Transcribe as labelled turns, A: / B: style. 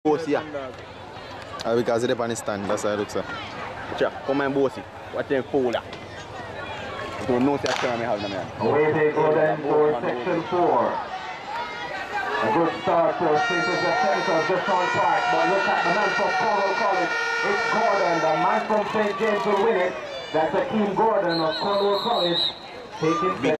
A: Bossy, yeah.
B: Because it's on the stand, that's how it looks.
A: Come and bossy. What them fool, yeah. You don't know what I have, man.
C: Away they go then for section 4. A good start for this is the center of Joshaun Park, but look at the man from Colleg College. It's Gordon, the man from St. James will win it. That's Akeem Gordon of Colleg College taking